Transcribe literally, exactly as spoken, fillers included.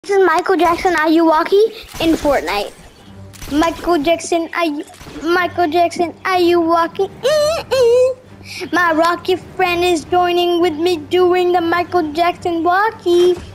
This is Michael Jackson Ayuwaki in Fortnite. Michael Jackson, Ayu, Michael Jackson Ayuwaki. My rocket friend is joining with me doing the Michael Jackson walkie.